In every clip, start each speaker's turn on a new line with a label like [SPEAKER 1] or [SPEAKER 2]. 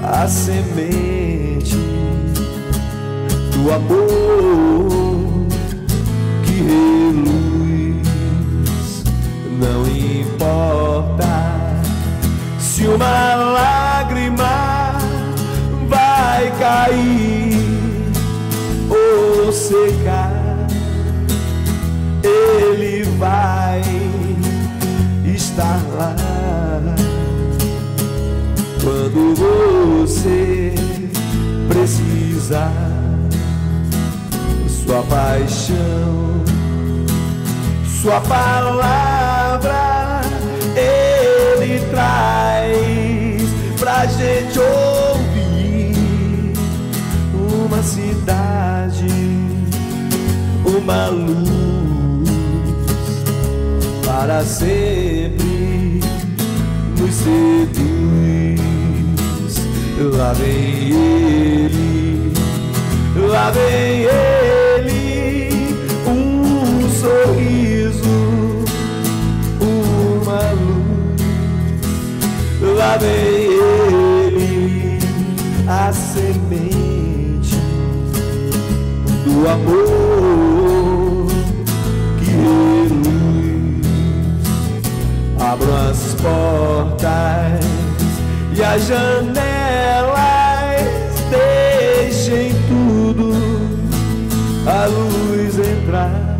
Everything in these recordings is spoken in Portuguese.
[SPEAKER 1] a semente do amor que reluz. Não importa se uma lágrima vai cair ou secar, Ele vai estar lá quando você precisar. Sua paixão, sua palavra Ele traz pra gente ouvir. Uma cidade, uma luz para sempre nos seduz. Lá vem Ele, lá vem Ele, um sorriso, uma luz. Lá vem Ele, a semente do amor que reluz. Abram as portas e as janelas, deixem tudo a luz entrar.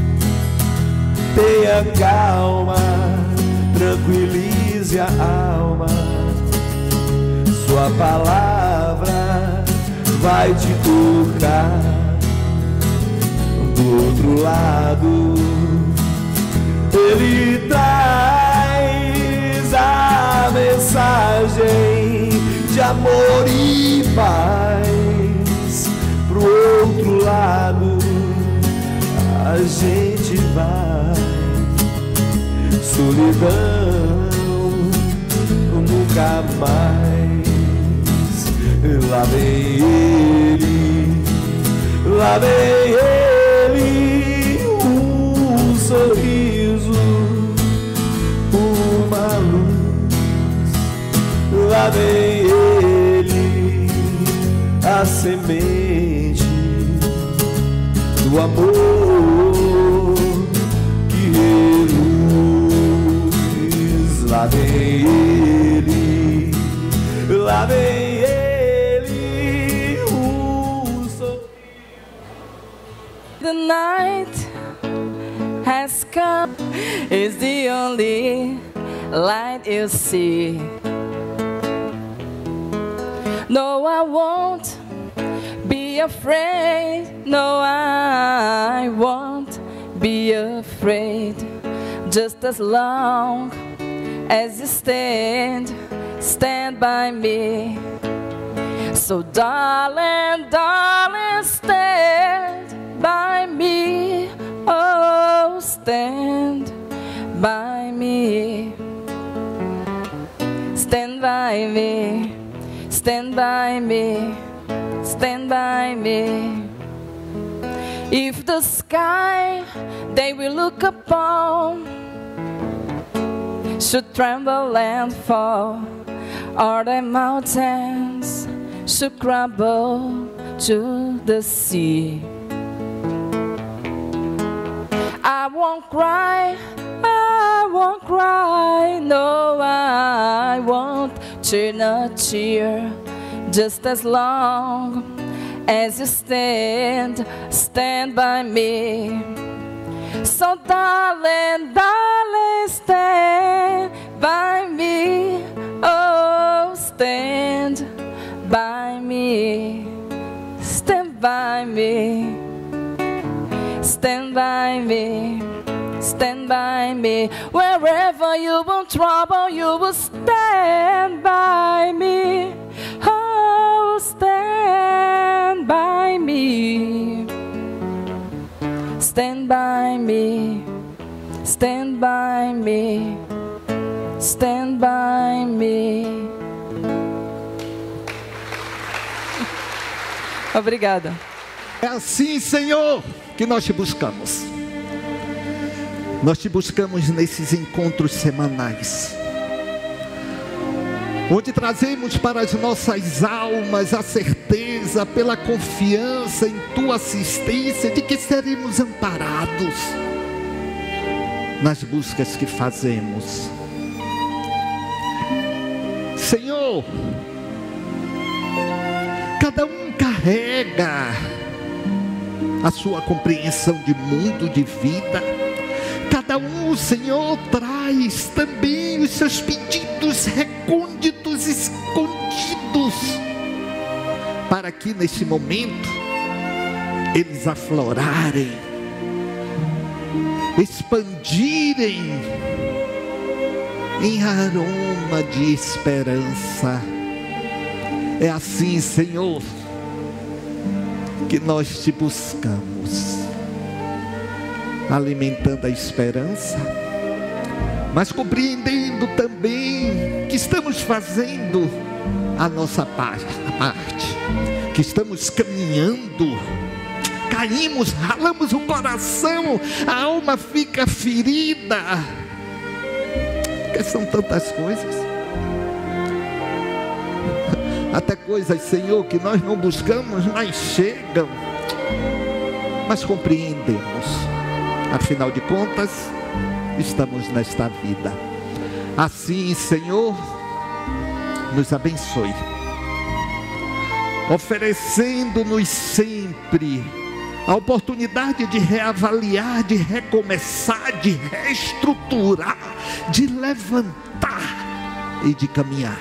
[SPEAKER 1] Tenha calma, tranquilize a alma. Sua palavra vai te tocar. Do outro lado Ele traz a mensagem de amor e paz. Pro outro lado a gente vai. Solidão nunca mais. Lá vem Ele, lá vem Ele, um sorriso, uma luz. Lá vem Ele, a semente do amor que reluz. Lá vem Ele, lá vem Ele, um sorriso.
[SPEAKER 2] The night has come, is the only light you see. No, I won't be afraid. No, I won't be afraid. Just as long as you stand by me. So darling, darling, stand by me. Oh, stand by me. Stand by me. Stand by me. Stand by me. If the sky they will look upon should tremble and fall, or the mountains should crumble to the sea, I won't cry, I won't cry. No, I won't shed a tear. Just as long as you stand by me. So darling, darling, stand by me. Oh, stand by me. Stand by me. Stand by me. Stand by me. Wherever you will trouble, you will stand by me. Oh, stand by me. Stand by me. Stand by me. Stand by me. Obrigada.
[SPEAKER 3] É assim, Senhor, que nós te buscamos. Nós te buscamos nesses encontros semanais. onde trazemos para as nossas almas a certeza, pela confiança em Tua assistência, de que seremos amparados nas buscas que fazemos. Senhor, cada um carrega a sua compreensão de mundo, de vida. Cada um, o Senhor, traz também os seus pedidos recônditos, escondidos, para que neste momento eles aflorarem, expandirem em aroma de esperança. É assim, Senhor, que nós te buscamos, alimentando a esperança, mas compreendendo também que estamos fazendo a nossa parte, que estamos caminhando, caímos, ralamos o coração, a alma fica ferida, porque são tantas coisas, até coisas, Senhor, que nós não buscamos, mas chegam, mas compreendemos. Afinal de contas, estamos nesta vida. Assim, Senhor, nos abençoe, oferecendo-nos sempre a oportunidade de reavaliar, de recomeçar, de reestruturar, de levantar e de caminhar.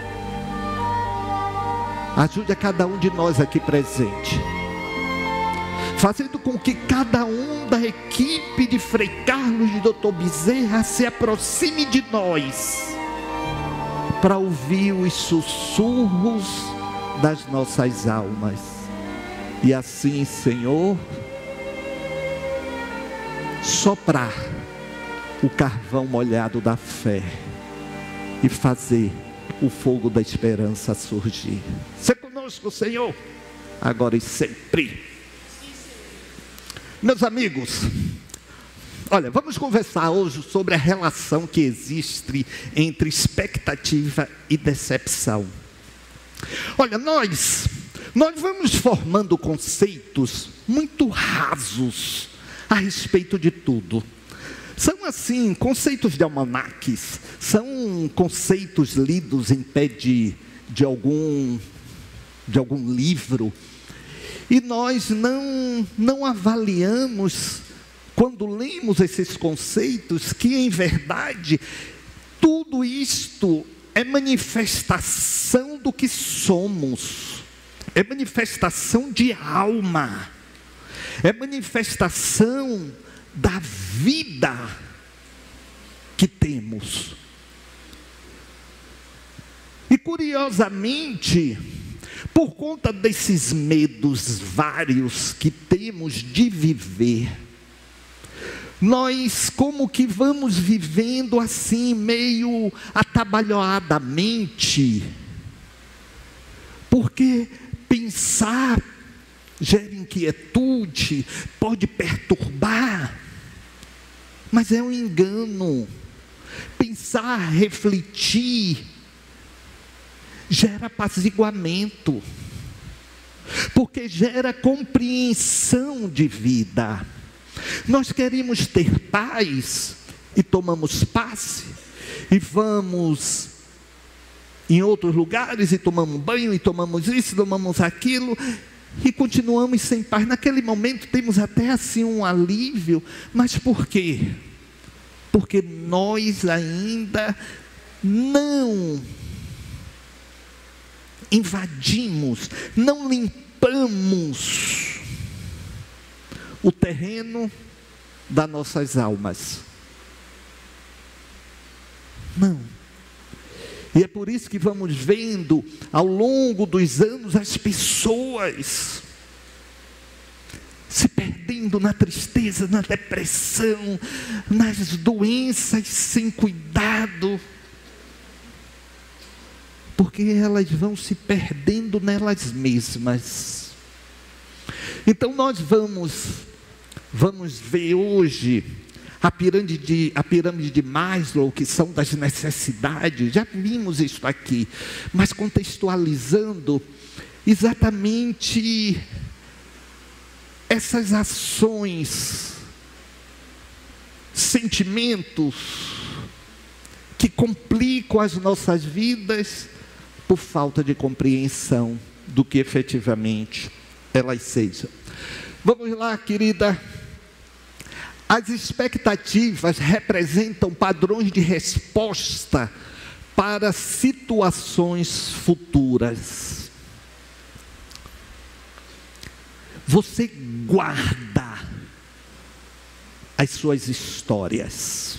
[SPEAKER 3] Ajude a cada um de nós aqui presente, fazendo com que cada um da equipe de Frei Carlos e Dr. Bezerra se aproxime de nós, para ouvir os sussurros das nossas almas. E assim, Senhor, soprar o carvão molhado da fé e fazer o fogo da esperança surgir. Seja conosco, Senhor, agora e sempre. Meus amigos, olha, vamos conversar hoje sobre a relação que existe entre expectativa e decepção. Olha, nós vamos formando conceitos muito rasos a respeito de tudo. São assim, conceitos de almanaques, são conceitos lidos em pé de algum livro. E nós não avaliamos, quando lemos esses conceitos, que em verdade tudo isto é manifestação do que somos, é manifestação de alma, é manifestação da vida que temos. E curiosamente, por conta desses medos vários que temos de viver, nós como que vamos vivendo assim, meio atabalhoadamente, porque pensar gera inquietude, pode perturbar, mas é um engano. Pensar, refletir, gera apaziguamento, porque gera compreensão de vida. Nós queremos ter paz e tomamos passe, e vamos em outros lugares e tomamos banho, e tomamos isso, tomamos aquilo, e continuamos sem paz. Naquele momento temos até assim um alívio, mas por quê? Porque nós ainda não invadimos, não limpamos o terreno das nossas almas. Não. E é por isso que vamos vendo ao longo dos anos as pessoas se perdendo na tristeza, na depressão, nas doenças sem cuidado, porque elas vão se perdendo nelas mesmas. Então nós vamos ver hoje a pirâmide de Maslow, que são das necessidades, já vimos isso aqui, mas contextualizando exatamente essas ações, sentimentos que complicam as nossas vidas por falta de compreensão do que efetivamente elas sejam. Vamos lá, querida. As expectativas representam padrões de resposta para situações futuras. Você guarda as suas histórias,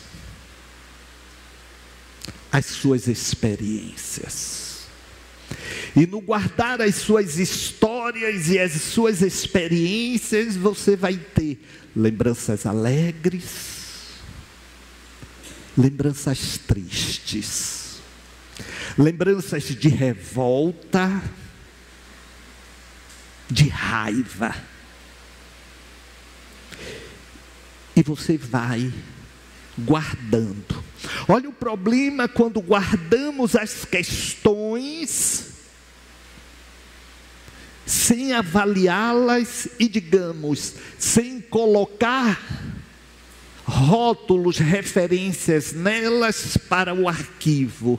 [SPEAKER 3] as suas experiências. E no guardar as suas histórias e as suas experiências, você vai ter lembranças alegres, lembranças tristes, lembranças de revolta, de raiva. E você vai guardando. Olha o problema quando guardamos as questões sem avaliá-las e, digamos, sem colocar rótulos, referências nelas para o arquivo.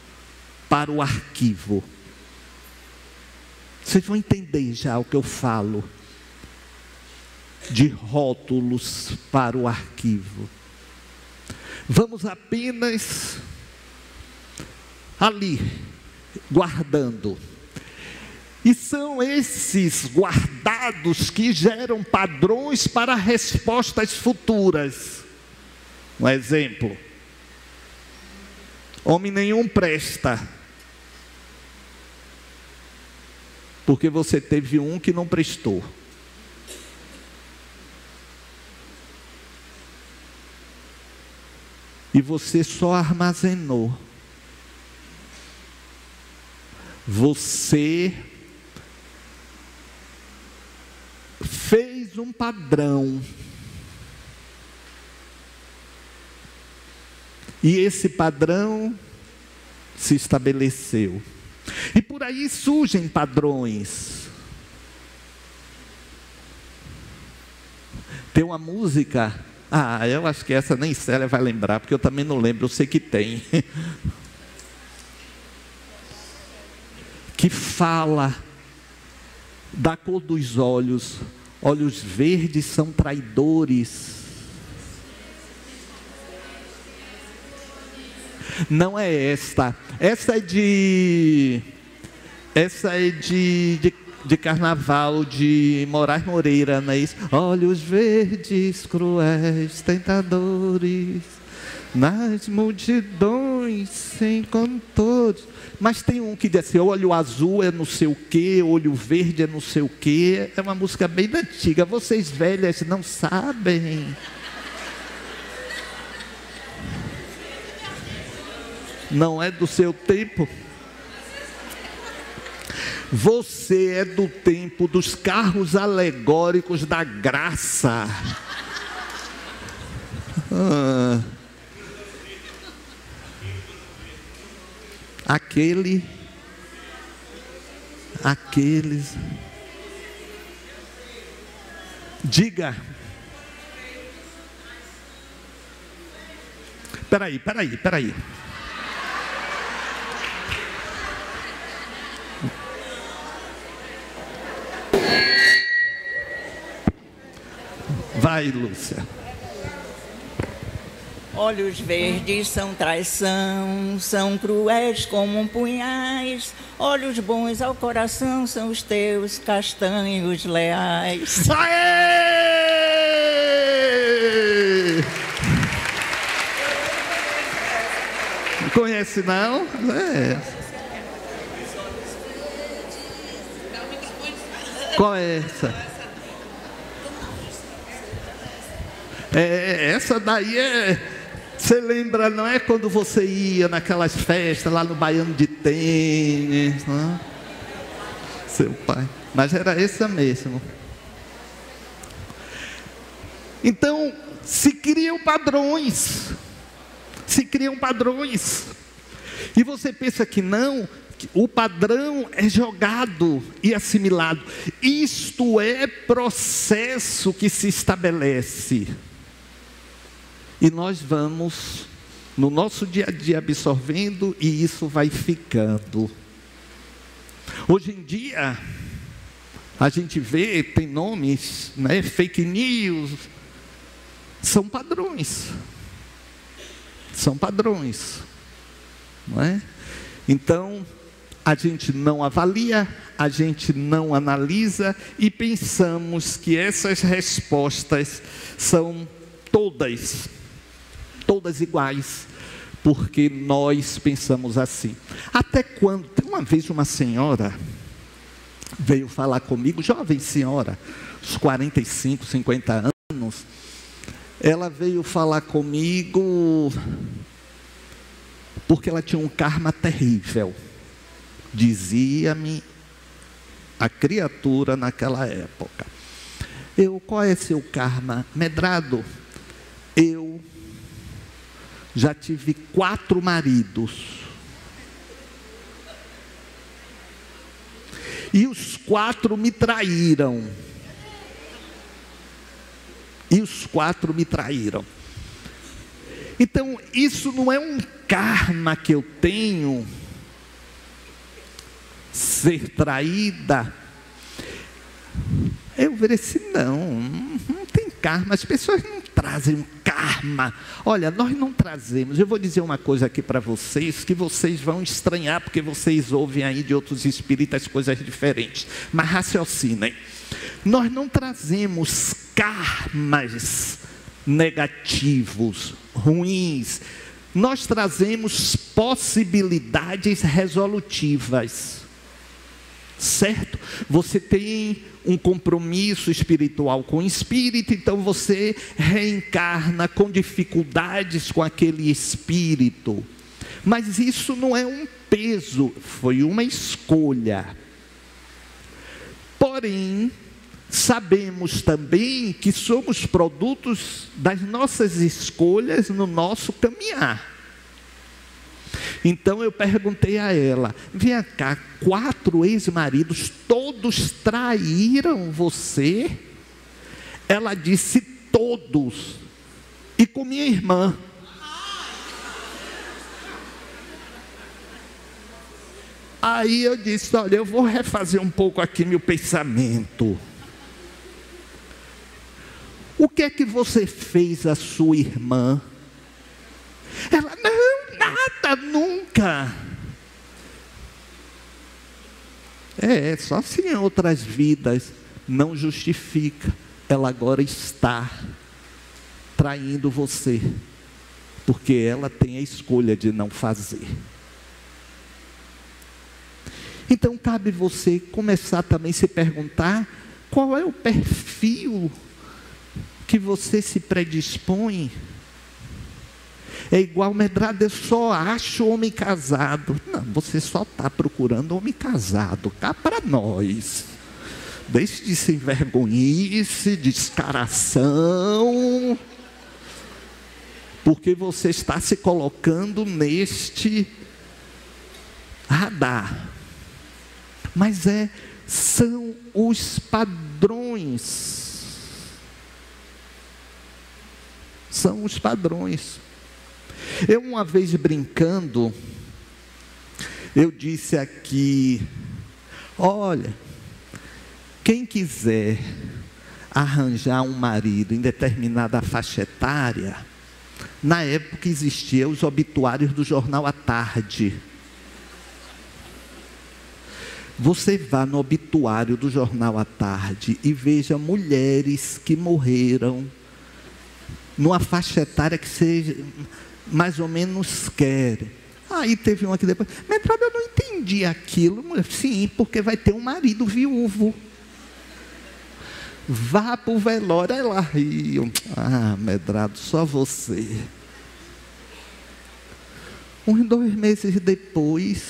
[SPEAKER 3] Vocês vão entender já o que eu falo de rótulos para o arquivo. Vamos apenas ali, guardando. E são esses guardados que geram padrões para respostas futuras. Um exemplo: homem nenhum presta, porque você teve um que não prestou. E você só armazenou. Você fez um padrão. E esse padrão se estabeleceu. E por aí surgem padrões. Tem uma música, eu acho que essa nem Célia vai lembrar, porque eu também não lembro, eu sei que tem. Que fala da cor dos olhos. Olhos verdes são traidores. Não é esta. Essa é de Carnaval, de Moraes Moreira, não é isso? Olhos verdes, cruéis, tentadores, nas multidões sem cantores. Mas tem um que diz assim: olho azul é não sei o quê, olho verde é não sei o quê. É uma música bem antiga. Vocês velhas não sabem. Não é do seu tempo. Você é do tempo dos carros alegóricos da graça. Aqueles. Diga. Peraí. Vai, Lúcia.
[SPEAKER 4] Olhos verdes são traição, são cruéis como punhais. Olhos bons ao coração são os teus castanhos leais.
[SPEAKER 3] Aê! Conhece não? É. Qual é essa? Essa daí é... Você lembra, não é, quando você ia naquelas festas lá no Baiano de Tênis, não? Seu pai. Mas era essa mesmo. Então, se criam padrões. Se criam padrões. E você pensa que não, o padrão é jogado e assimilado. Isto é processo que se estabelece. E nós vamos, no nosso dia a dia, absorvendo, e isso vai ficando. Hoje em dia, a gente vê, tem nomes, né? Fake news. São padrões. São padrões. Não é? Então, a gente não avalia, a gente não analisa e pensamos que essas respostas são todas iguais, porque nós pensamos assim. Até quando, uma vez uma senhora veio falar comigo, jovem senhora, uns 45, 50 anos, ela veio falar comigo porque ela tinha um karma terrível. Dizia-me a criatura naquela época. Qual é seu karma? Medrado, eu já tive 4 maridos. E os 4 me traíram. Então, isso não é um karma que eu tenho, ser traída. Eu falei assim, não tem karma, as pessoas não trazem um karma. Olha, nós não trazemos. Eu vou dizer uma coisa aqui para vocês, que vocês vão estranhar, porque vocês ouvem aí de outros espíritas coisas diferentes, mas raciocinem. Nós não trazemos karmas negativos, ruins. Nós trazemos possibilidades resolutivas. Certo? Você tem um compromisso espiritual com o espírito, então você reencarna com dificuldades com aquele espírito. Mas isso não é um peso, foi uma escolha. Porém, sabemos também que somos produtos das nossas escolhas no nosso caminhar. Então eu perguntei a ela, vem cá, 4 ex-maridos, todos traíram você? Ela disse, todos, e com minha irmã. Aí eu disse, olha, eu vou refazer um pouco aqui meu pensamento. O que é que você fez à sua irmã? Ela, não, nada, nunca. Só se em outras vidas, não justifica. Ela agora está traindo você, porque ela tem a escolha de não fazer. Então cabe você começar também a se perguntar, qual é o perfil que você se predispõe? É igual, Medrado, eu só acho homem casado. Não, você só está procurando homem casado. Cá para nós. Deixe de se envergonhice, descaração. Porque você está se colocando neste radar. Mas são os padrões. São os padrões. Eu uma vez brincando, eu disse aqui, olha, quem quiser arranjar um marido em determinada faixa etária, na época existiam os obituários do jornal à tarde. Você vá no obituário do jornal à tarde e veja mulheres que morreram numa faixa etária que seja mais ou menos quer. Aí teve um aqui depois, Medrado, eu não entendi aquilo. Sim, porque vai ter um marido viúvo. Vá para o velório, ela riu. Medrado, só você. Uns 2 meses depois,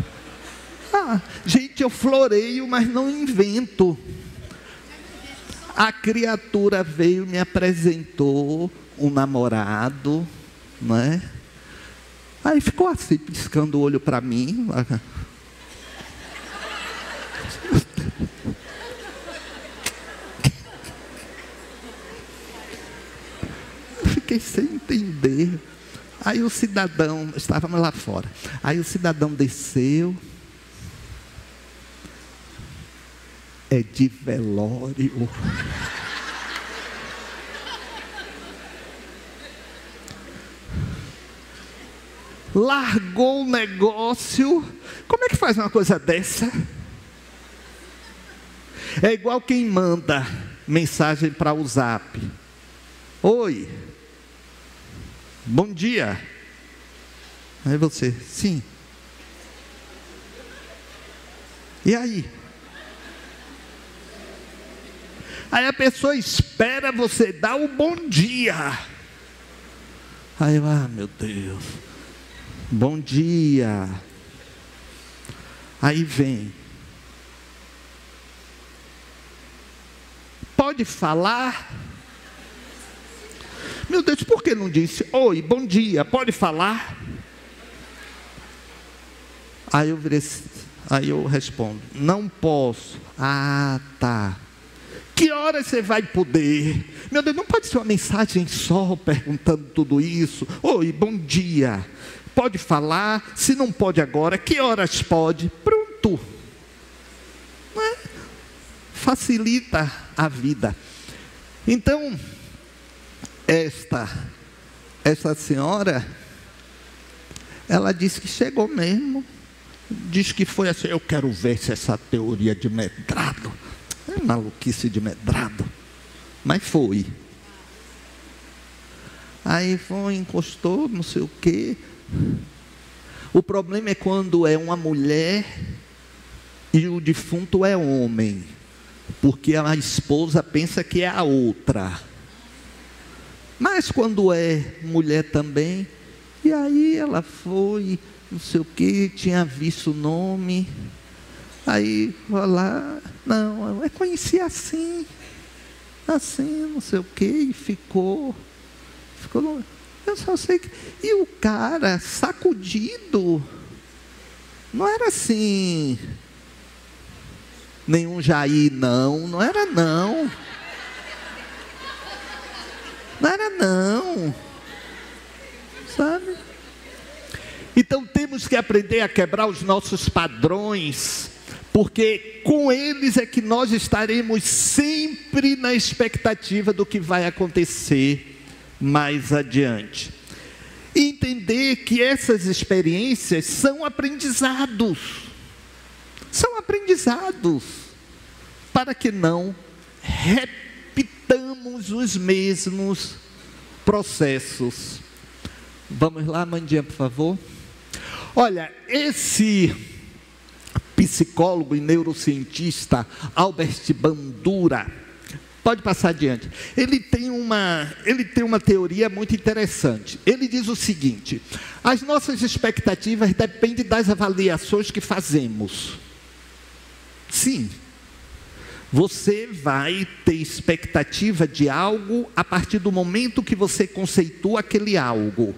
[SPEAKER 3] gente, eu floreio, mas não invento. A criatura veio e me apresentou um namorado, não é? Aí ficou assim, piscando o olho para mim. Fiquei sem entender. Aí o cidadão, estávamos lá fora. Aí o cidadão desceu. É de velório. Largou o negócio. Como é que faz uma coisa dessa? É igual quem manda mensagem para o Zap. Oi, bom dia. Aí você, sim. E aí? Aí a pessoa espera você dar o bom dia. Aí eu, meu Deus, bom dia. Aí vem. Pode falar? Meu Deus, por que não disse, oi, bom dia, pode falar? Aí eu respondo, não posso. Ah, tá. Que hora você vai poder? Meu Deus, não pode ser uma mensagem só perguntando tudo isso. Oi, bom dia. Pode falar? Se não pode agora, que horas pode? Pronto. Não é? Facilita a vida. Então, essa senhora, ela disse que chegou mesmo. Diz que foi assim, eu quero ver se essa teoria de medrado. É maluquice de medrado. Mas foi. Aí foi, encostou, não sei o quê. O problema é quando é uma mulher e o defunto é homem. Porque a esposa pensa que é a outra. Mas quando é mulher também, e aí ela foi, não sei o quê, tinha visto o nome. Aí foi lá, não, eu conheci assim, não sei o quê, e ficou, eu só sei que, e o cara sacudido, não era assim, nenhum Jair não era não, sabe? Então temos que aprender a quebrar os nossos padrões, porque com eles é que nós estaremos sempre na expectativa do que vai acontecer mais adiante. E entender que essas experiências são aprendizados. São aprendizados para que não repitamos os mesmos processos. Vamos lá, Mandinha, por favor. Olha, esse psicólogo e neurocientista Albert Bandura, pode passar adiante, ele tem uma teoria muito interessante. Ele diz o seguinte: as nossas expectativas dependem das avaliações que fazemos. Sim, você vai ter expectativa de algo a partir do momento que você conceitua aquele algo.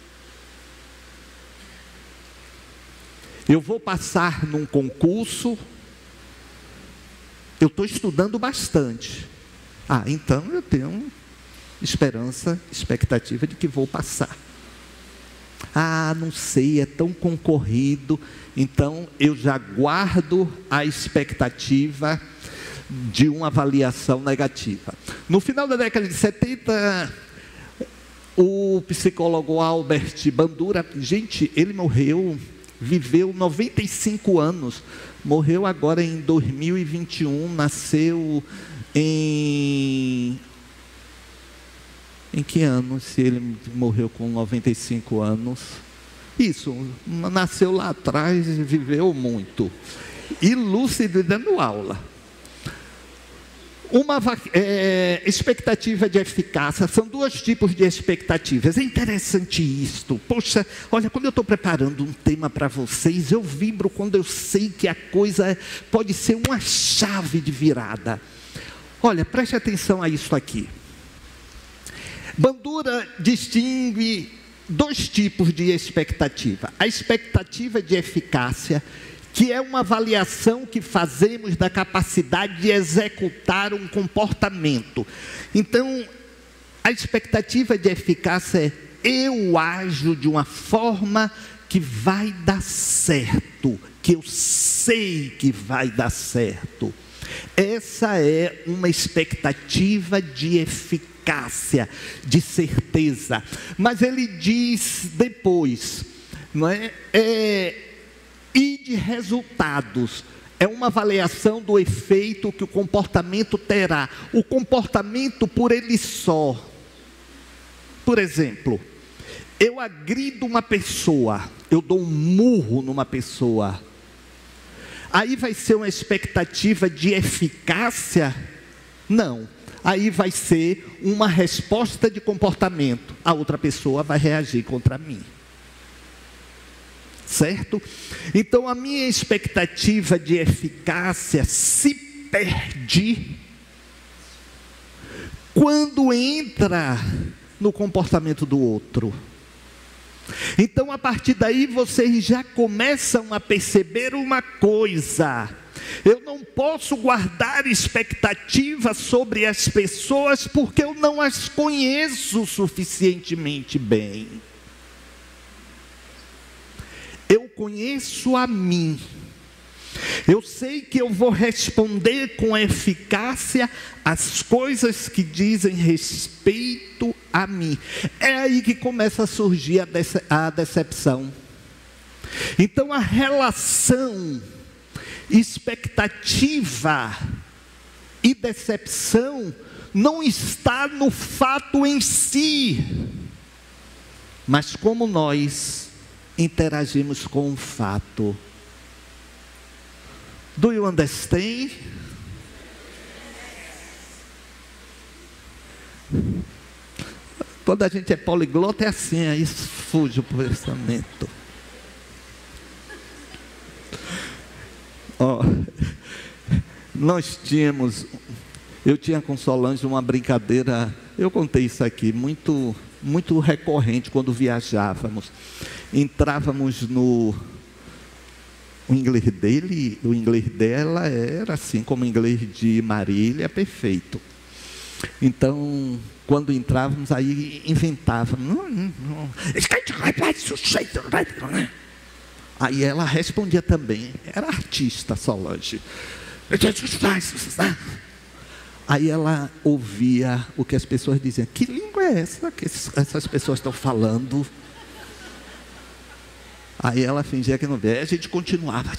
[SPEAKER 3] Eu vou passar num concurso, eu estou estudando bastante. Então eu tenho expectativa de que vou passar. Não sei, é tão concorrido, então eu já guardo a expectativa de uma avaliação negativa. No final da década de 70, o psicólogo Albert Bandura, gente, ele morreu, viveu 95 anos, morreu agora em 2021, nasceu em que ano, se ele morreu com 95 anos? Isso, nasceu lá atrás e viveu muito. E lúcido, dando aula. Uma expectativa de eficácia, são dois tipos de expectativas. É interessante isto. Poxa, olha, quando eu estou preparando um tema para vocês, eu vibro quando eu sei que a coisa pode ser uma chave de virada. Olha, preste atenção a isso aqui. Bandura distingue dois tipos de expectativa. A expectativa de eficácia, que é uma avaliação que fazemos da capacidade de executar um comportamento. Então, a expectativa de eficácia é: eu ajo de uma forma que vai dar certo, que eu sei que vai dar certo. Essa é uma expectativa de eficácia, de certeza. Mas ele diz depois, não é? E de resultados. É uma avaliação do efeito que o comportamento terá. O comportamento por ele só. Por exemplo, eu agrido uma pessoa, eu dou um murro numa pessoa. Aí vai ser uma expectativa de eficácia? Não. Aí vai ser uma resposta de comportamento. A outra pessoa vai reagir contra mim. Certo? Então a minha expectativa de eficácia se perde quando entra no comportamento do outro. Então a partir daí vocês já começam a perceber uma coisa: eu não posso guardar expectativa sobre as pessoas porque eu não as conheço suficientemente bem. Eu conheço a mim. Eu sei que eu vou responder com eficácia as coisas que dizem respeito a mim. É aí que começa a surgir a decepção. Então a relação expectativa e decepção não está no fato em si, mas como nós interagimos com o fato. Do you understand? Quando a gente é poliglota é assim, aí fuge o pensamento. Eu tinha com Solange uma brincadeira, eu contei isso aqui, muito recorrente quando viajávamos. Entrávamos o inglês dela era assim como o inglês de Marília, perfeito. Então, quando entrávamos, aí inventávamos. Aí ela respondia também. Era artista, Solange. Aí ela ouvia o que as pessoas diziam. Que língua é essa que essas pessoas estão falando? Aí ela fingia que não via, a gente continuava.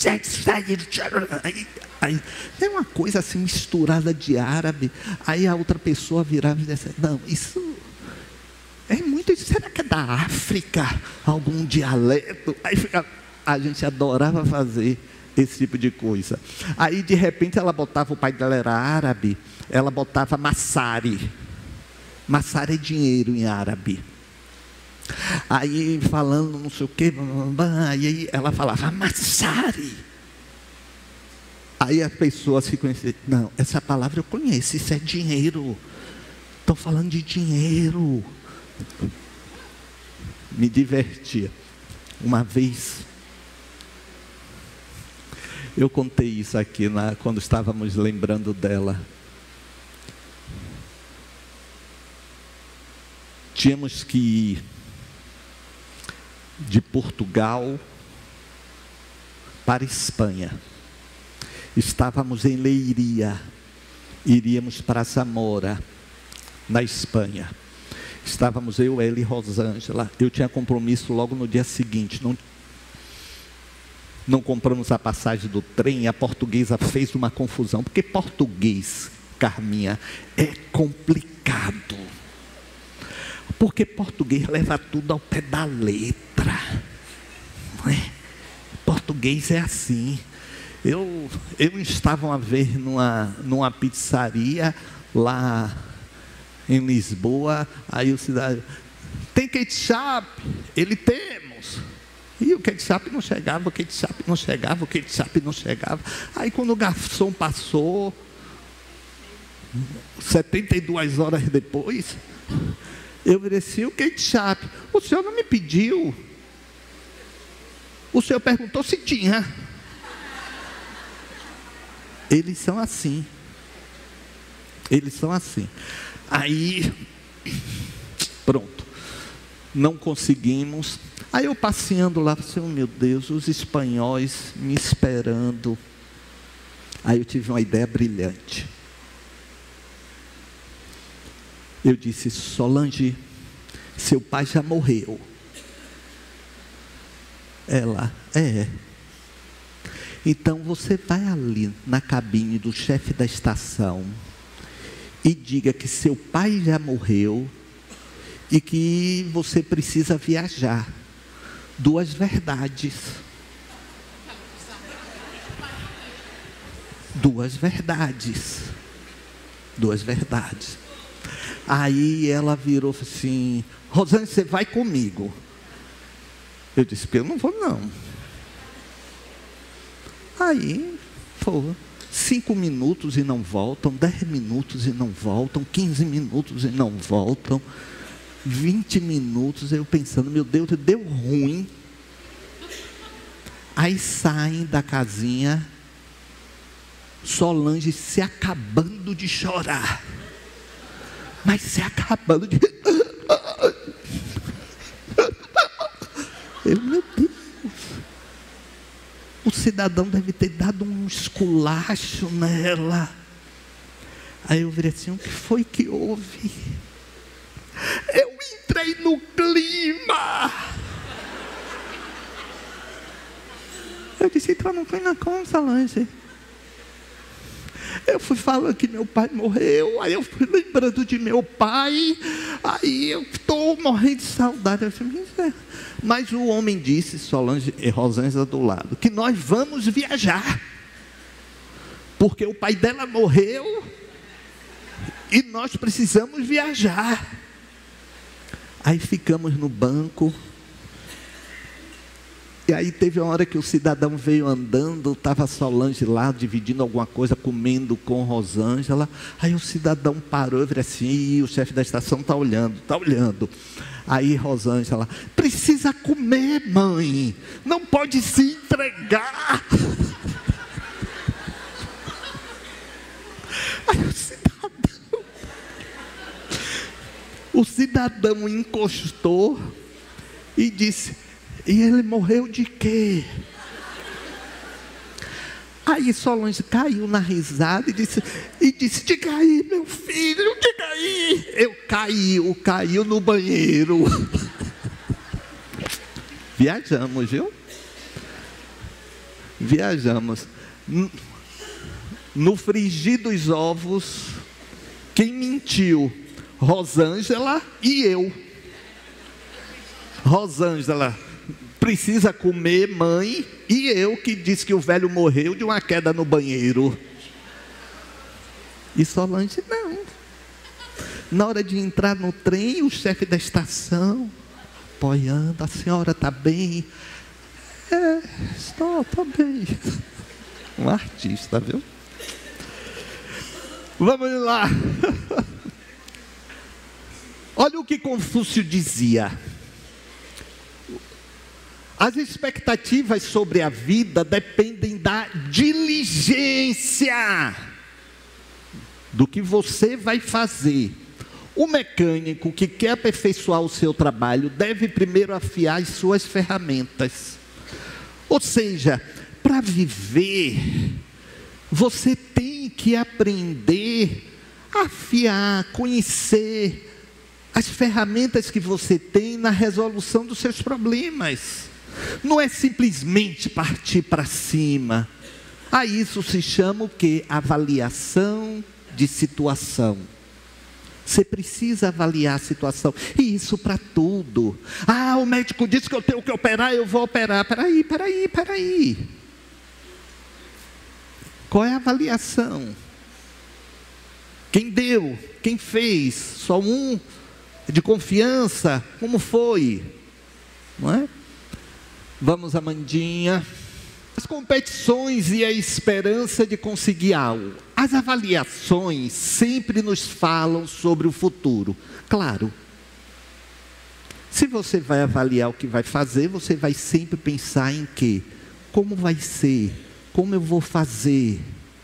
[SPEAKER 3] Aí tem uma coisa assim misturada de árabe. Aí a outra pessoa virava e dizia: não, isso é muito. Será que é da África? Algum dialeto? Aí a gente adorava fazer esse tipo de coisa. Aí de repente ela botava, o pai dela era árabe, ela botava massari. Massari é dinheiro em árabe. Aí falando não sei o que, aí ela falava massari. Aí a pessoa se conhecia: não, essa palavra eu conheço, isso é dinheiro. Estou falando de dinheiro. Me divertia. Uma vez eu contei isso aqui quando estávamos lembrando dela. Tínhamos que ir de Portugal para Espanha. Estávamos em Leiria, iríamos para Zamora, na Espanha. Estávamos eu, ela e Rosângela. Eu tinha compromisso logo no dia seguinte. Não compramos a passagem do trem. A portuguesa fez uma confusão, porque português, Carminha, é complicado. Porque português leva tudo ao pé da letra. Não é? Português é assim. Eu estava uma vez numa pizzaria lá em Lisboa. Aí o cidadão: tem ketchup? Ele: temos. E o ketchup não chegava, o ketchup não chegava, o ketchup não chegava. Aí quando o garçom passou, 72 horas depois, eu virei assim: o ketchup, o senhor não me pediu. O senhor perguntou se tinha. Eles são assim. Eles são assim. Aí, pronto. Não conseguimos. Aí eu passeando lá, falei: oh, meu Deus, os espanhóis me esperando. Aí eu tive uma ideia brilhante. Eu disse: Solange, seu pai já morreu. Ela: é. Então você vai ali na cabine do chefe da estação e diga que seu pai já morreu e que você precisa viajar. 2 verdades. 2 verdades. 2 verdades. Aí ela virou assim: Rosane, você vai comigo? Eu disse: porque eu não vou não. Aí, foi 5 minutos e não voltam, 10 minutos e não voltam, 15 minutos e não voltam, 20 minutos, eu pensando: meu Deus, deu ruim. Aí saem da casinha, Solange se acabando de chorar. Mas se acabando de... Eu, meu Deus, o cidadão deve ter dado um esculacho nela. Aí eu virei assim: o que foi que houve? Eu entrei no clima. Eu disse: então não foi na como, Solange? Eu fui falando que meu pai morreu, aí eu fui lembrando de meu pai, aí eu estou morrendo de saudade. Eu disse: mas o homem disse, Solange e Rosângela do lado, que nós vamos viajar, porque o pai dela morreu e nós precisamos viajar. Aí ficamos no banco. E aí teve uma hora que o cidadão veio andando, estava Solange lá, dividindo alguma coisa, comendo com Rosângela. Aí o cidadão parou e falou assim: o chefe da estação está olhando, está olhando. Aí Rosângela: precisa comer, mãe, não pode se entregar. Aí o cidadão encostou e disse: e ele morreu de quê? Aí Solange caiu na risada e disse: diga aí, meu filho, diga aí. Eu caiu no banheiro. Viajamos, viu? Viajamos. No frigir dos ovos, quem mentiu? Rosângela e eu. Rosângela: precisa comer, mãe. E eu que disse que o velho morreu de uma queda no banheiro. E Solange não. Na hora de entrar no trem, o chefe da estação apoiando: a senhora está bem? É, estou bem. Um artista, viu? Vamos lá. Olha o que Confúcio dizia: as expectativas sobre a vida dependem da diligência do que você vai fazer. O mecânico que quer aperfeiçoar o seu trabalho deve primeiro afiar as suas ferramentas. Ou seja, para viver, você tem que aprender a afiar, conhecer as ferramentas que você tem na resolução dos seus problemas. Não é simplesmente partir para cima. A isso se chama o quê? Avaliação de situação. Você precisa avaliar a situação. E isso para tudo. Ah, o médico disse que eu tenho que operar, eu vou operar. Peraí. Qual é a avaliação? Quem deu? Quem fez? Só um de confiança? Como foi? Não é? Vamos, Amandinha. As competições e a esperança de conseguir algo. As avaliações sempre nos falam sobre o futuro. Claro, se você vai avaliar o que vai fazer, você vai sempre pensar em quê? Como vai ser? Como eu vou fazer?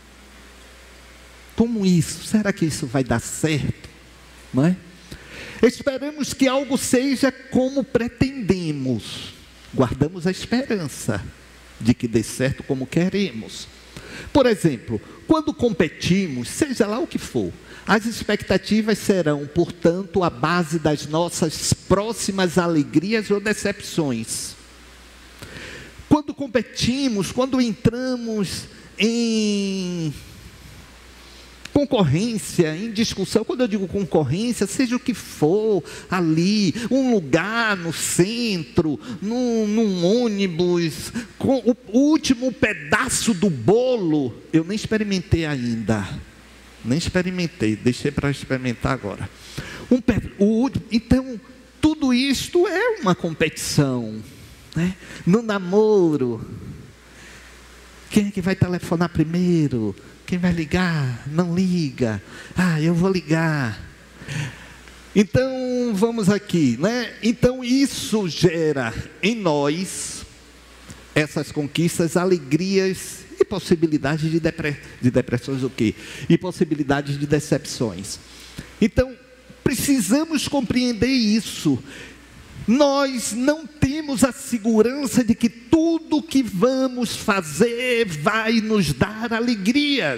[SPEAKER 3] Como isso? Será que isso vai dar certo? Não é? Esperamos que algo seja como pretendemos. Guardamos a esperança de que dê certo como queremos. Por exemplo, quando competimos, seja lá o que for, as expectativas serão, portanto, a base das nossas próximas alegrias ou decepções. Quando competimos, quando entramos em concorrência, em discussão, quando eu digo concorrência, seja o que for, ali, um lugar no centro, num ônibus, com o último pedaço do bolo, eu nem experimentei ainda, deixei para experimentar agora. Então, tudo isto é uma competição, né? No namoro, quem é que vai telefonar primeiro? Quem vai ligar? Não liga. Eu vou ligar. Então, vamos aqui, né? Então, isso gera em nós, essas conquistas, alegrias e possibilidades de depressões, o quê? E possibilidades de decepções. Então, precisamos compreender isso. Nós não temos a segurança de que tudo que vamos fazer vai nos dar alegrias.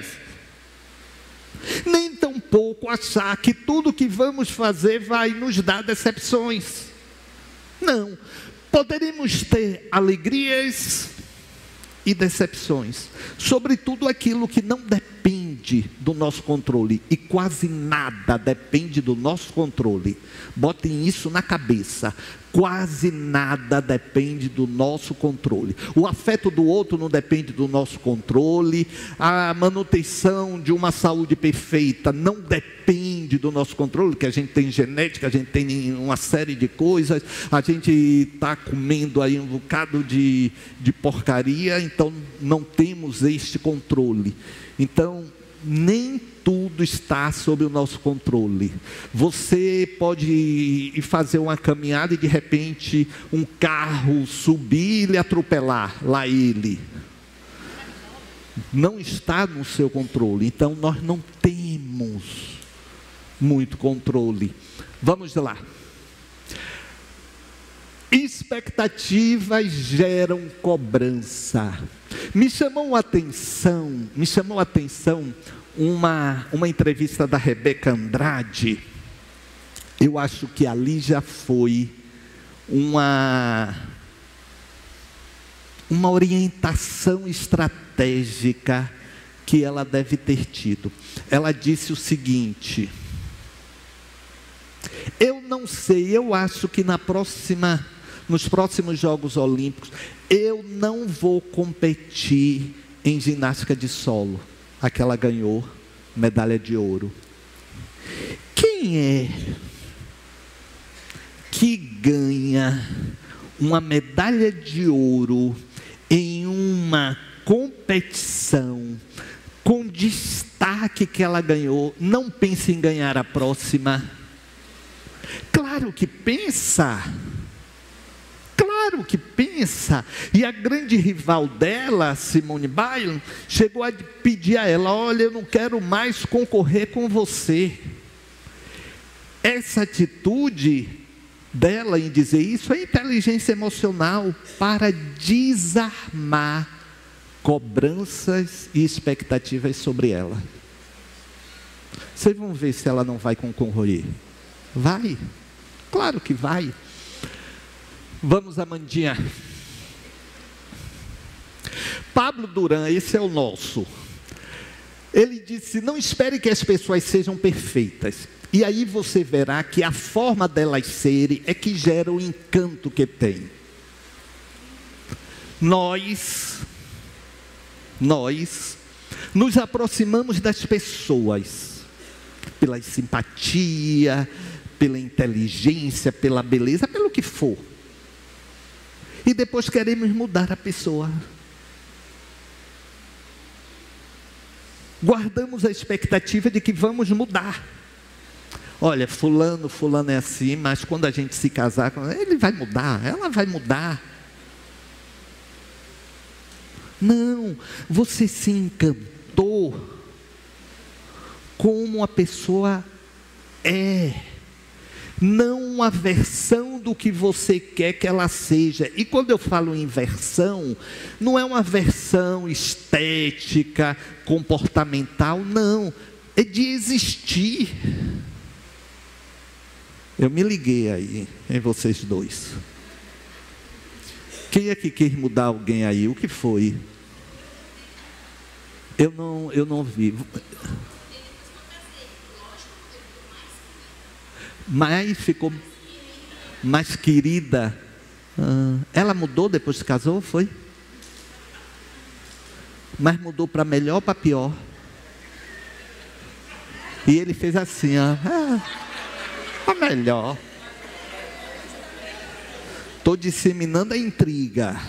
[SPEAKER 3] Nem tampouco achar que tudo que vamos fazer vai nos dar decepções. Não. Poderemos ter alegrias e decepções. Sobretudo aquilo que não depende do nosso controle. E quase nada depende do nosso controle. Botem isso na cabeça. Quase nada depende do nosso controle. O afeto do outro não depende do nosso controle. A manutenção de uma saúde perfeita não depende do nosso controle, que a gente tem genética, a gente tem uma série de coisas. A gente está comendo aí um bocado de porcaria, então não temos este controle. Então, nem tudo está sob o nosso controle. Você pode ir fazer uma caminhada e de repente um carro subir e lhe atropelar, lá ele. Não está no seu controle. Então nós não temos muito controle. Vamos lá. Expectativas geram cobrança. Me chamou a atenção uma entrevista da Rebeca Andrade. Eu acho que ali já foi uma orientação estratégica que ela deve ter tido. Ela disse o seguinte: eu não sei, eu acho que nos próximos Jogos Olímpicos, eu não vou competir em ginástica de solo. Aquela ganhou medalha de ouro. Quem é que ganha uma medalha de ouro em uma competição com destaque que ela ganhou, não pensa em ganhar a próxima? Claro que pensa. Claro que pensa. E a grande rival dela, Simone Biles, chegou a pedir a ela: olha, eu não quero mais concorrer com você. Essa atitude dela em dizer isso é inteligência emocional para desarmar cobranças e expectativas sobre ela. Vocês vão ver se ela não vai concorrer. Vai, claro que vai. Vamos, Amandinha. Pablo Duran, esse é o nosso. Ele disse: não espere que as pessoas sejam perfeitas. E aí você verá que a forma delas serem é que gera o encanto que tem. Nós nos aproximamos das pessoas pela simpatia, pela inteligência, pela beleza, pelo que for. E depois queremos mudar a pessoa. guardamos a expectativa de que vamos mudar. Olha, fulano é assim, mas quando a gente se casar, ele vai mudar, ela vai mudar. Não, você se encantou como a pessoa é, não a versão do que você quer que ela seja. E quando eu falo em versão, não é uma versão estética, comportamental, não, é de existir. Eu me liguei aí em vocês dois. Quem é que quis mudar alguém aí? O que foi? Eu não vi. Mas ficou mais querida. Ela mudou depois que casou, foi? Mas mudou para melhor ou para pior? E ele fez assim, a melhor. Estou disseminando a intriga.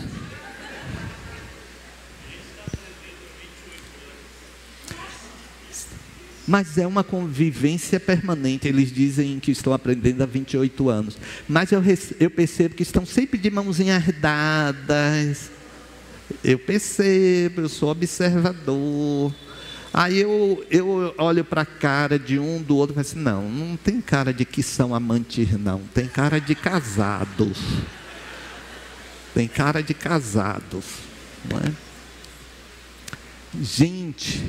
[SPEAKER 3] Mas é uma convivência permanente. Eles dizem que estão aprendendo há 28 anos. Mas eu percebo que estão sempre de mãozinhas dadas. Eu percebo, eu sou observador. Aí eu olho para a cara de um, do outro e falo assim, não tem cara de que são amantes não. Tem cara de casados. Tem cara de casados. Não é? Gente,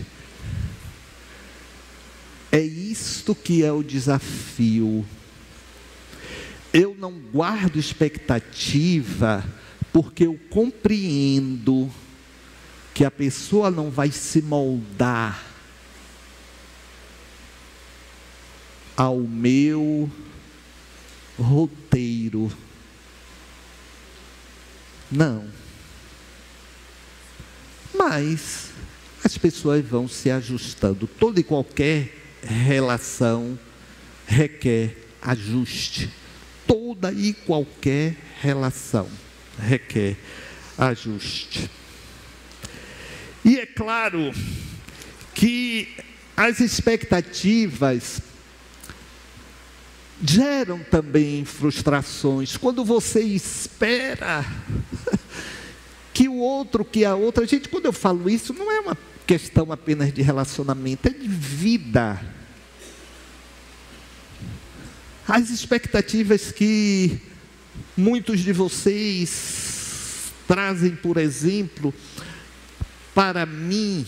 [SPEAKER 3] é isto que é o desafio. Eu não guardo expectativa porque eu compreendo que a pessoa não vai se moldar ao meu roteiro. Não. Mas as pessoas vão se ajustando. Toda e qualquer relação requer ajuste. Toda e qualquer relação requer ajuste. E é claro que as expectativas geram também frustrações. Quando você espera que o outro, que a outra... Gente, quando eu falo isso, não é uma questão apenas de relacionamento, é de vida. As expectativas que muitos de vocês trazem, por exemplo, para mim,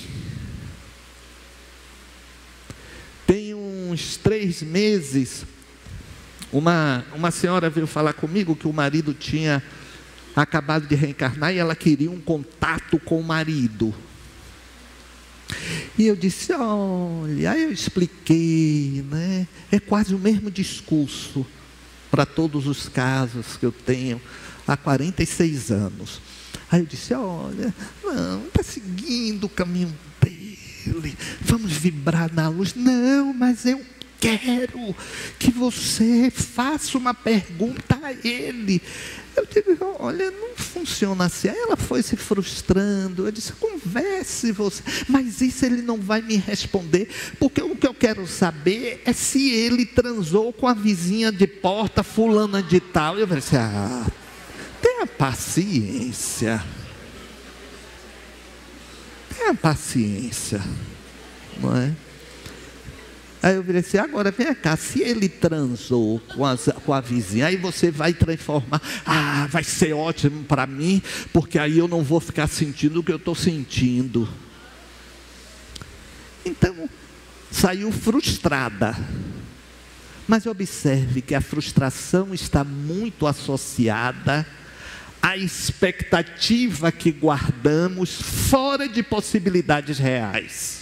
[SPEAKER 3] tem uns 3 meses, uma senhora veio falar comigo que o marido tinha acabado de reencarnar e ela queria um contato com o marido. E eu disse, olha, aí eu expliquei, né? É quase o mesmo discurso para todos os casos que eu tenho há 46 anos. Aí eu disse, olha, não está seguindo o caminho dele, vamos vibrar na luz. Não, mas eu quero que você faça uma pergunta a ele. Eu digo, olha, não funciona assim. Aí ela foi se frustrando. Eu disse, converse você. Mas isso ele não vai me responder, porque o que eu quero saber é se ele transou com a vizinha de porta, fulana de tal. Eu falei assim, tenha paciência. Tenha paciência. Não é? Aí eu virei assim, agora vem cá, se ele transou com a vizinha, aí você vai transformar, vai ser ótimo para mim, porque aí eu não vou ficar sentindo o que eu estou sentindo. Então, saiu frustrada. Mas observe que a frustração está muito associada à expectativa que guardamos fora de possibilidades reais.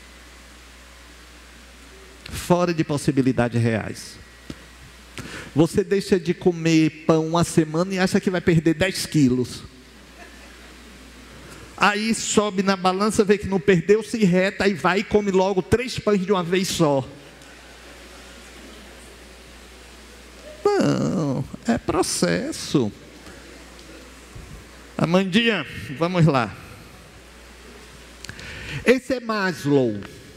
[SPEAKER 3] Fora de possibilidades reais. Você deixa de comer pão uma semana e acha que vai perder 10 quilos. Aí sobe na balança, vê que não perdeu, se reta e vai e come logo 3 pães de uma vez só. Não, é processo. Amandinha, vamos lá. Esse é Maslow.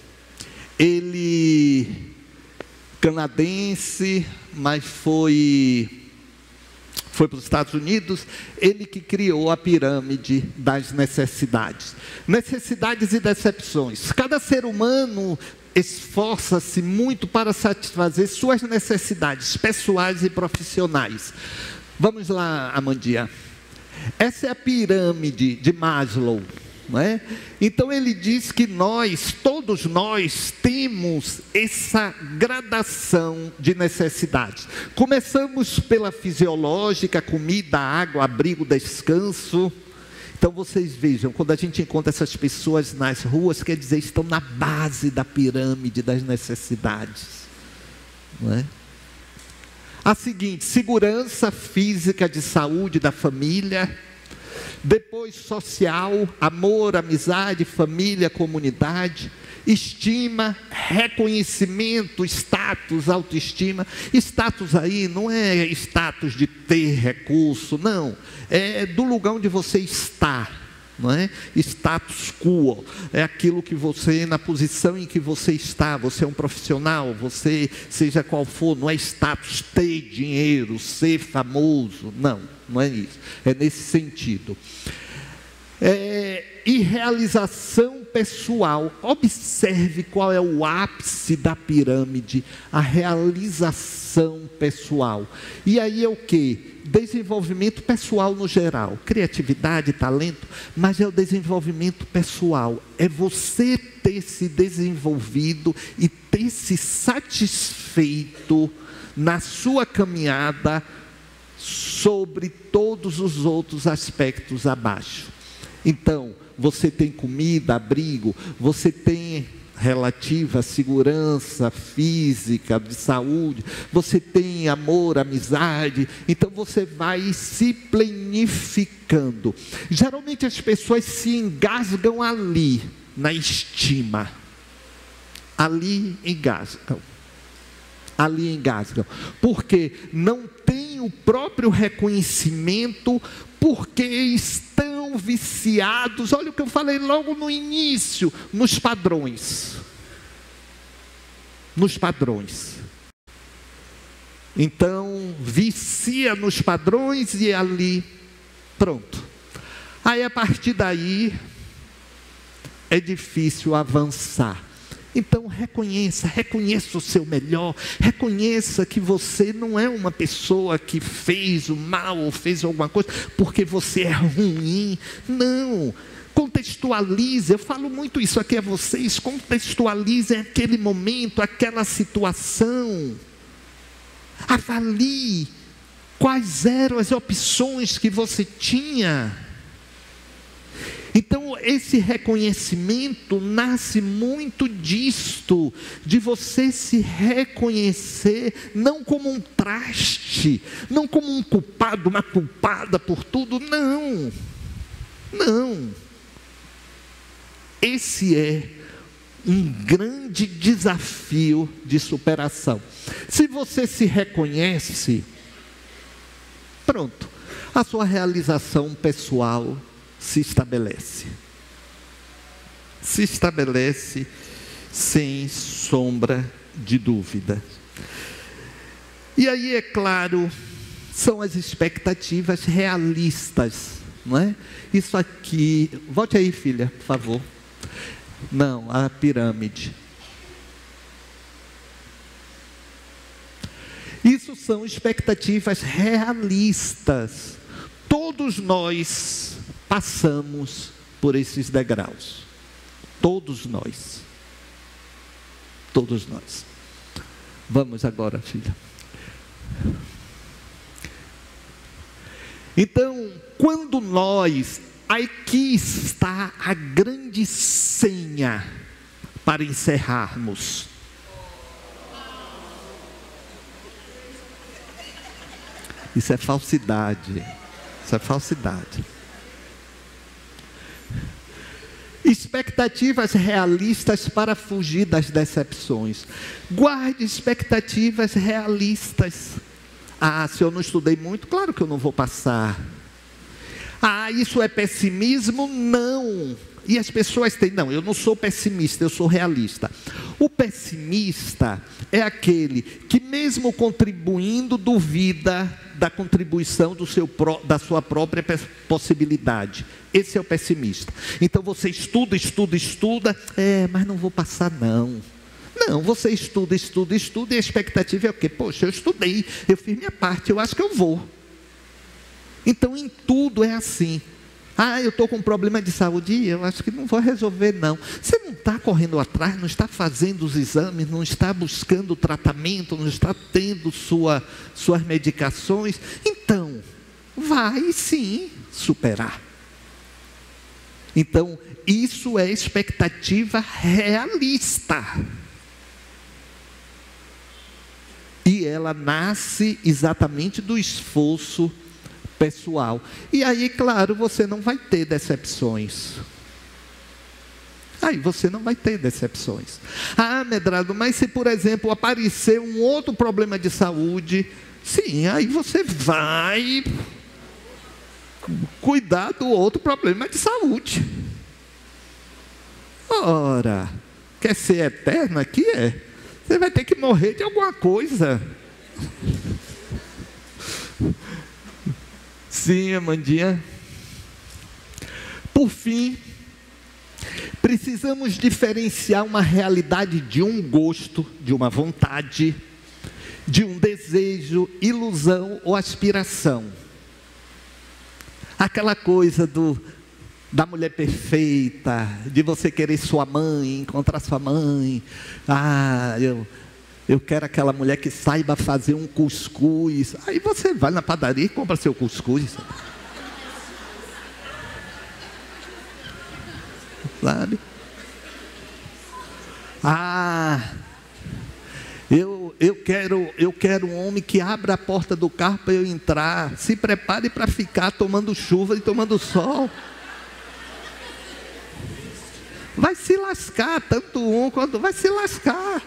[SPEAKER 3] ele canadense, mas foi para os Estados Unidos, ele que criou a pirâmide das necessidades. Necessidades e decepções. Cada ser humano esforça-se muito para satisfazer suas necessidades pessoais e profissionais. Vamos lá, Amandia. Essa é a pirâmide de Maslow, não é? Então ele diz que todos nós temos essa gradação de necessidades. Começamos pela fisiológica, comida, água, abrigo, descanso. Então vocês vejam, quando a gente encontra essas pessoas nas ruas, quer dizer, estão na base da pirâmide das necessidades, não é? A seguinte, segurança física, de saúde da família. Depois social, amor, amizade, família, comunidade. Estima, reconhecimento, status, autoestima. Status aí não é status de ter recurso, não. É do lugar onde você está, não é? Status quo, é aquilo que você, na posição em que você está, você é um profissional, você, seja qual for, não é status ter dinheiro, ser famoso, não é isso, é nesse sentido. E realização pessoal, observe qual é o ápice da pirâmide, a realização pessoal. E aí é o que? Desenvolvimento pessoal no geral, criatividade, talento, mas é o desenvolvimento pessoal, é você ter se desenvolvido e ter se satisfeito na sua caminhada sobre todos os outros aspectos abaixo. Então, você tem comida, abrigo, você tem relativa segurança física, de saúde, você tem amor, amizade, então você vai se planificando. Geralmente as pessoas se engasgam ali, na estima. Ali engasgam, porque não tem o próprio reconhecimento, porque estão viciados, olha o que eu falei logo no início, nos padrões. Então, vicia nos padrões e ali, pronto. Aí a partir daí, é difícil avançar. Então reconheça o seu melhor, reconheça que você não é uma pessoa que fez o mal ou fez alguma coisa porque você é ruim, não. Contextualize, eu falo muito isso aqui a vocês, contextualizem aquele momento, aquela situação, avalie quais eram as opções que você tinha. Então, esse reconhecimento nasce muito disto, de você se reconhecer, não como um traste, não como um culpado, uma culpada por tudo, não. Esse é um grande desafio de superação. Se você se reconhece, pronto, a sua realização pessoal se estabelece sem sombra de dúvida. E aí, é claro, são as expectativas realistas, não é? Isso aqui, volte aí, filha, por favor. Não, a pirâmide. Isso são expectativas realistas. Todos nós passamos por esses degraus. Todos nós. Vamos agora, filha. Então, quando aqui está a grande senha para encerrarmos. Isso é falsidade. Expectativas realistas para fugir das decepções. Guarde expectativas realistas. Se eu não estudei muito, claro que eu não vou passar. Isso é pessimismo? Não. E as pessoas têm, não, eu não sou pessimista, eu sou realista. O pessimista é aquele que, mesmo contribuindo, duvida da contribuição da sua própria possibilidade. Esse é o pessimista. Então você estuda, mas não vou passar não. Não, você estuda e a expectativa é o quê? Poxa, eu estudei, eu fiz minha parte, eu acho que eu vou. Então em tudo é assim. Eu estou com um problema de saúde, eu acho que não vou resolver não. Você não está correndo atrás, não está fazendo os exames, não está buscando tratamento, não está tendo suas medicações. Então, vai sim superar. Então, isso é expectativa realista. E ela nasce exatamente do esforço pessoal. E aí, claro, você não vai ter decepções. Medrado, mas se, por exemplo, aparecer um outro problema de saúde, sim, aí você vai cuidar do outro problema de saúde. Ora, quer ser eterno aqui? Você vai ter que morrer de alguma coisa. Sim, Amandinha. Por fim, precisamos diferenciar uma realidade de um gosto, de uma vontade, de um desejo, ilusão ou aspiração. Aquela coisa da mulher perfeita, de você querer sua mãe, encontrar sua mãe. Eu quero aquela mulher que saiba fazer um cuscuz. Aí você vai na padaria e compra seu cuscuz. Sabe? Eu quero um homem que abra a porta do carro para eu entrar. Se prepare para ficar tomando chuva e tomando sol. Vai se lascar, tanto um quanto vai se lascar.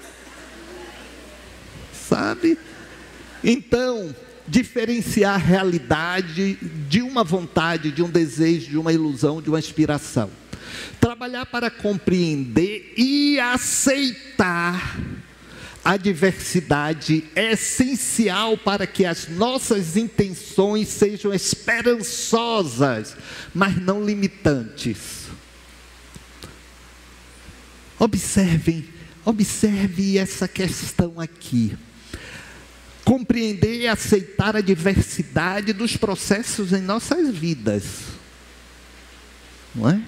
[SPEAKER 3] Sabe? Então, diferenciar a realidade de uma vontade, de um desejo, de uma ilusão, de uma inspiração. Trabalhar para compreender e aceitar a diversidade é essencial para que as nossas intenções sejam esperançosas, mas não limitantes. Observe essa questão aqui. Compreender e aceitar a diversidade dos processos em nossas vidas. Não é?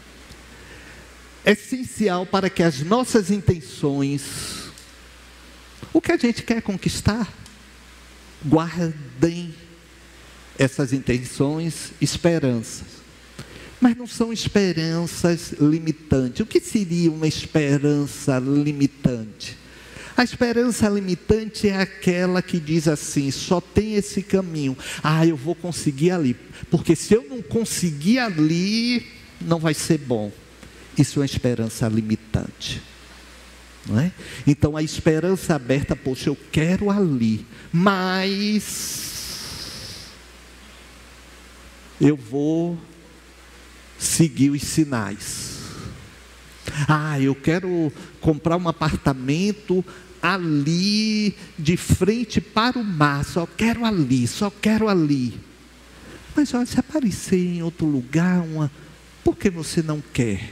[SPEAKER 3] É essencial para que as nossas intenções, o que a gente quer conquistar, guardem essas intenções, esperanças. Mas não são esperanças limitantes. O que seria uma esperança limitante? A esperança limitante é aquela que diz assim: só tem esse caminho. Eu vou conseguir ali. Porque se eu não conseguir ali, não vai ser bom. Isso é uma esperança limitante. Não é? Então a esperança aberta, poxa, eu quero ali, mas eu vou seguir os sinais. Eu quero comprar um apartamento ali, de frente para o mar, só quero ali. Mas olha, se aparecer em outro lugar, por que você não quer?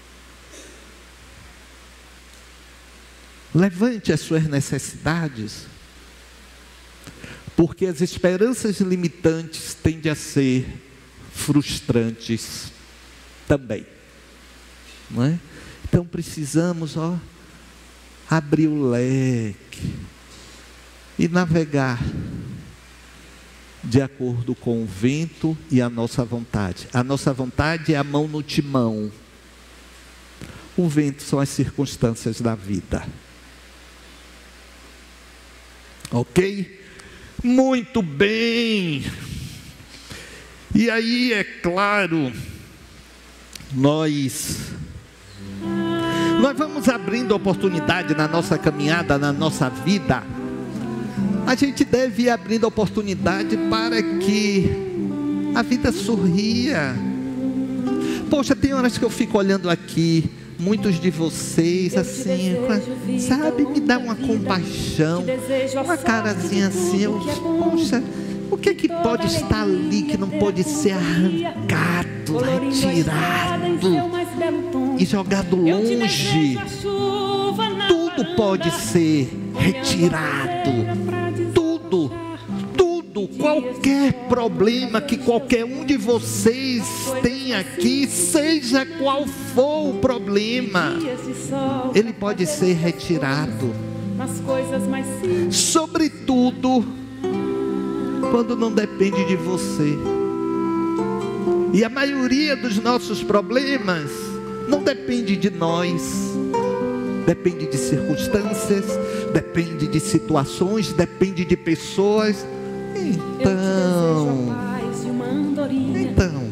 [SPEAKER 3] Levante as suas necessidades, porque as esperanças limitantes tendem a ser frustrantes também, não é? Então precisamos abrir o leque e navegar de acordo com o vento e a nossa vontade. A nossa vontade é a mão no timão. O vento são as circunstâncias da vida. Ok? Muito bem. E aí, é claro, nós vamos abrindo oportunidade na nossa caminhada, na nossa vida. A gente deve ir abrindo oportunidade para que a vida sorria. Poxa, tem horas que eu fico olhando aqui muitos de vocês assim, sabe, me dá uma compaixão, uma carazinha assim, poxa, o que é que pode estar ali que não pode ser arrancado, retirado e jogado longe? Tudo pode ser retirado, tudo, qualquer problema que qualquer um de vocês tem aqui, seja qual for o problema, ele pode ser retirado, sobretudo quando não depende de você. E a maioria dos nossos problemas não depende de nós, depende de circunstâncias, depende de situações, depende de pessoas. Então,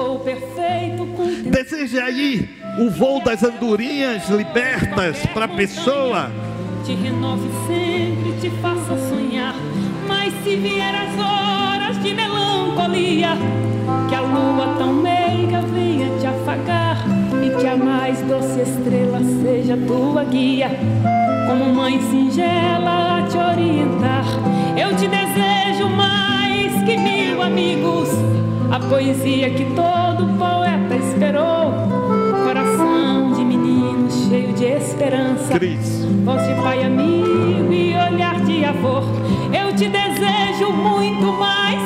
[SPEAKER 3] deseja aí o voo das andorinhas libertas para a pessoa.
[SPEAKER 5] Te renove sempre, te faça sonhar. Mas se vier as horas de melancolia, que a lua tão meiga venha te afagar, e que a mais doce estrela seja tua guia, como mãe singela a te orientar. Eu te desejo mais que 1000 amigos, a poesia que todo poeta esperou, coração de menino cheio de esperança, voz de pai amigo e olhar de avô. Eu te desejo muito mais.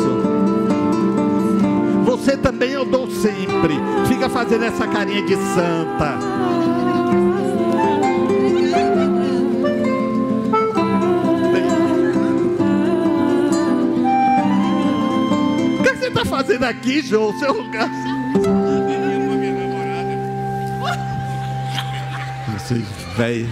[SPEAKER 3] Você também eu dou sempre. Fica fazendo essa carinha de santa. O que você está fazendo aqui, João? Seu lugar. Vocês velho.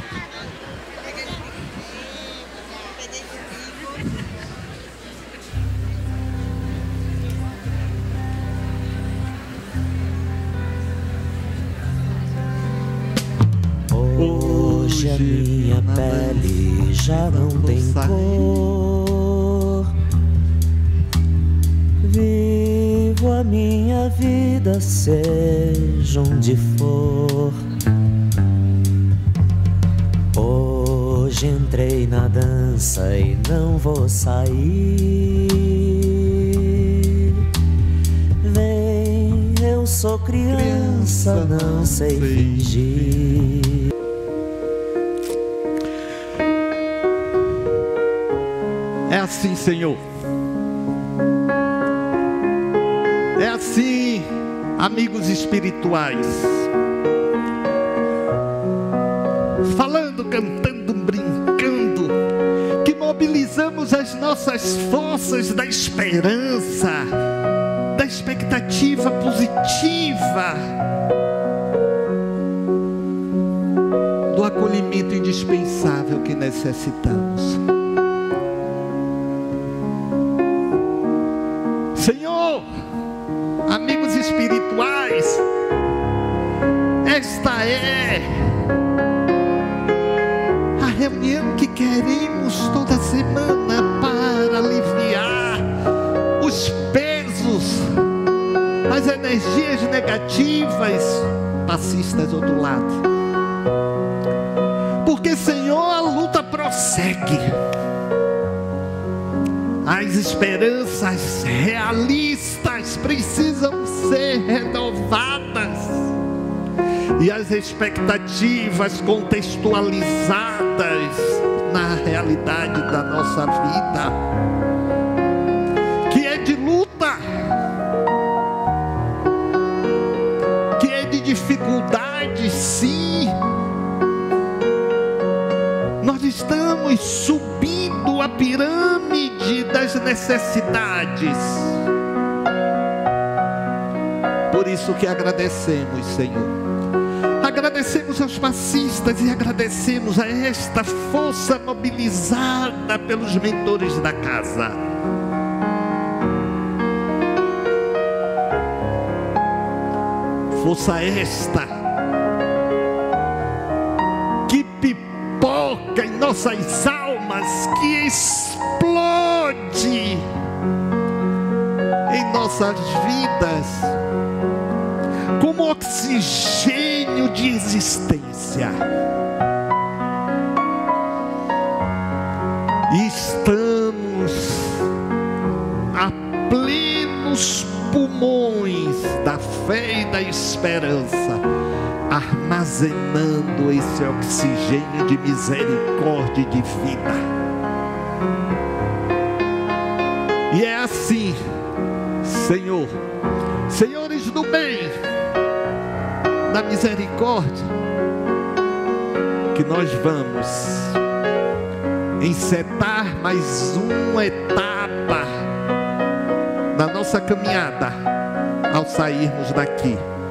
[SPEAKER 6] Hoje a minha pele já não tem cor. Vivo a minha vida, seja onde for. Hoje entrei na dança e não vou sair. Vem, eu sou criança, não sei fingir.
[SPEAKER 3] É assim, Senhor. É assim, amigos espirituais. Falando, cantando, brincando, que mobilizamos as nossas forças da esperança, da expectativa positiva, do acolhimento indispensável que necessitamos. Senhor, amigos espirituais, esta é a reunião que queremos toda semana para aliviar os pesos, as energias negativas, passistas ou do lado. Porque, Senhor, a luta prossegue. As esperanças realistas precisam ser renovadas e as expectativas contextualizadas na realidade da nossa vida, que é de luta, que é de dificuldade, sim. Nós estamos subindo a pirâmide das necessidades. Por isso que agradecemos, Senhor. Agradecemos aos passistas e agradecemos a esta força mobilizada pelos mentores da casa. Força esta que pipoca em nossas almas, que explode em nossas vidas como oxigênio oxigênio de existência. E estamos a plenos pulmões da fé e da esperança, armazenando esse oxigênio de misericórdia e de vida. E é assim, Senhor, senhores do bem, da misericórdia, que nós vamos encetar mais uma etapa na nossa caminhada ao sairmos daqui.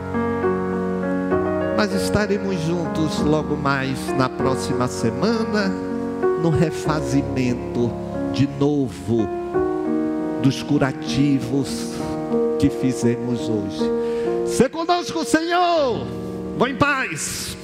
[SPEAKER 3] Mas estaremos juntos logo mais na próxima semana, no refazimento de novo dos curativos que fizemos hoje. Se conosco, Senhor. Vão em paz.